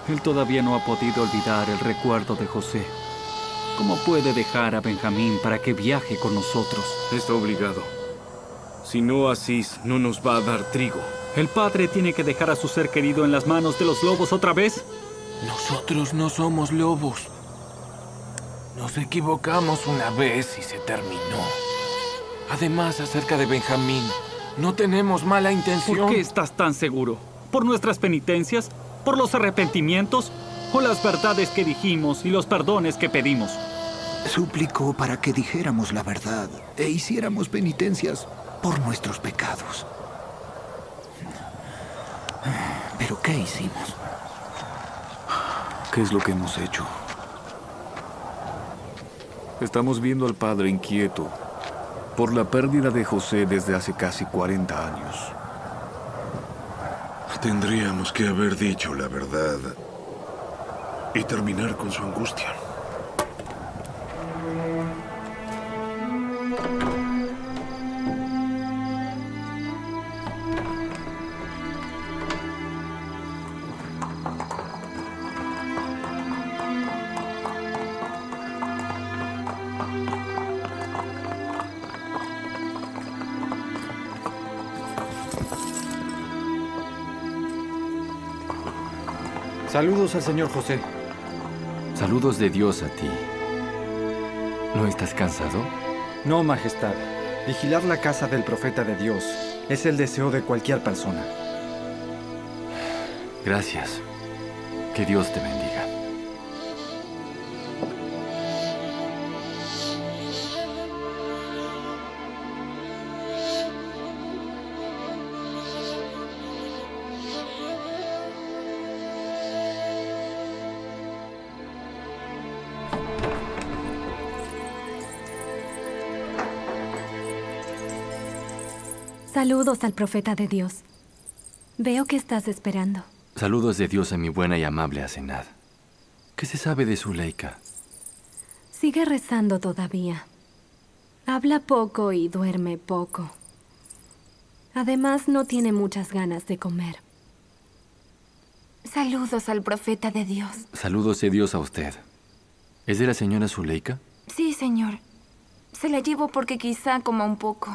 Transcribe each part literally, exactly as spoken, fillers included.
Él todavía no ha podido olvidar el recuerdo de José. ¿Cómo puede dejar a Benjamín para que viaje con nosotros? Está obligado. Si no, Asís no nos va a dar trigo. ¿El padre tiene que dejar a su ser querido en las manos de los lobos otra vez? Nosotros no somos lobos. Nos equivocamos una vez y se terminó. Además, acerca de Benjamín, no tenemos mala intención. ¿Por qué estás tan seguro? ¿Por nuestras penitencias? ¿Por los arrepentimientos? ¿O las verdades que dijimos y los perdones que pedimos? Suplicó para que dijéramos la verdad e hiciéramos penitencias por nuestros pecados. ¿Pero qué hicimos? ¿Qué es lo que hemos hecho? Estamos viendo al padre inquieto por la pérdida de José desde hace casi cuarenta años. Tendríamos que haber dicho la verdad y terminar con su angustia. Saludos al señor José. Saludos de Dios a ti. ¿No estás cansado? No, Majestad. Vigilar la casa del profeta de Dios es el deseo de cualquier persona. Gracias. Que Dios te bendiga. Saludos al profeta de Dios. Veo que estás esperando. Saludos de Dios a mi buena y amable Asenad. ¿Qué se sabe de Zuleika? Sigue rezando todavía. Habla poco y duerme poco. Además, no tiene muchas ganas de comer. Saludos al profeta de Dios. Saludos de Dios a usted. ¿Es de la señora Zuleika? Sí, señor. Se la llevo porque quizá coma un poco.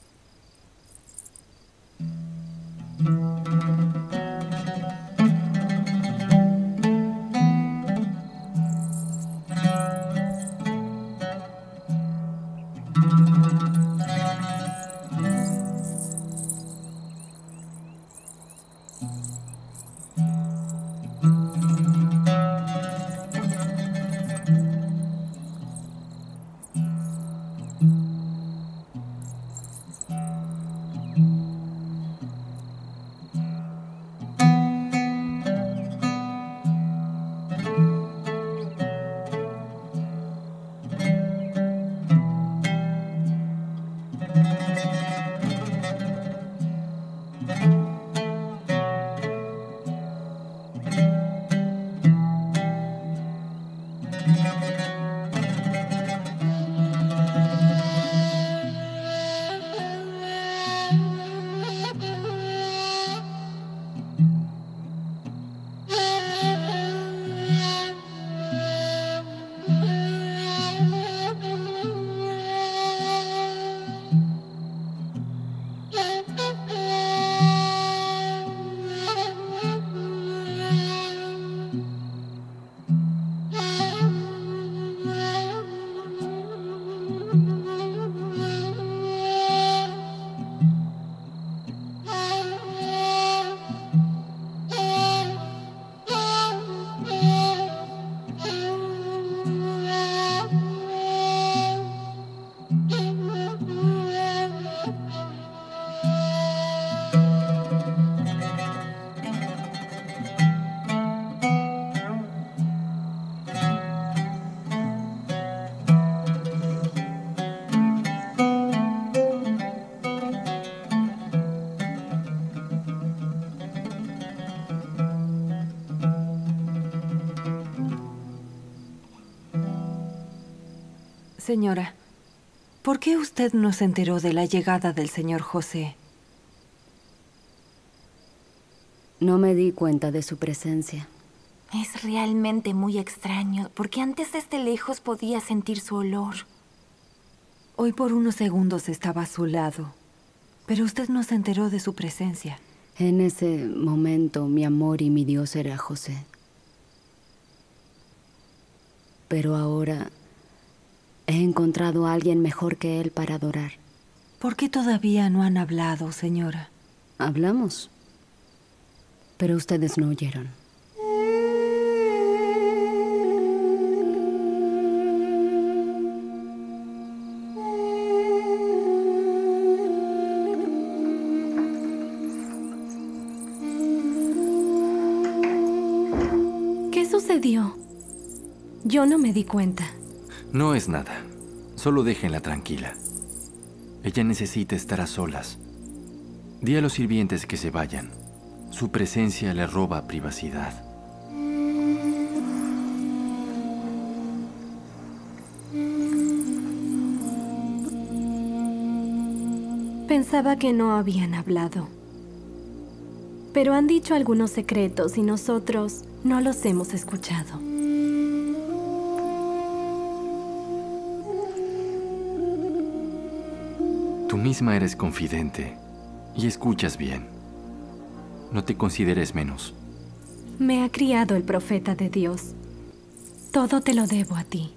Señora, ¿por qué usted no se enteró de la llegada del señor José? No me di cuenta de su presencia. Es realmente muy extraño, porque antes desde lejos podía sentir su olor. Hoy por unos segundos estaba a su lado, pero usted no se enteró de su presencia. En ese momento, mi amor y mi Dios era José. Pero ahora he encontrado a alguien mejor que él para adorar. ¿Por qué todavía no han hablado, señora? Hablamos, pero ustedes no oyeron. ¿Qué sucedió? Yo no me di cuenta. No es nada. Solo déjenla tranquila. Ella necesita estar a solas. Di a los sirvientes que se vayan. Su presencia le roba privacidad. Pensaba que no habían hablado. Pero han dicho algunos secretos y nosotros no los hemos escuchado. Tú misma eres confidente y escuchas bien. No te consideres menos. Me ha criado el profeta de Dios. Todo te lo debo a ti.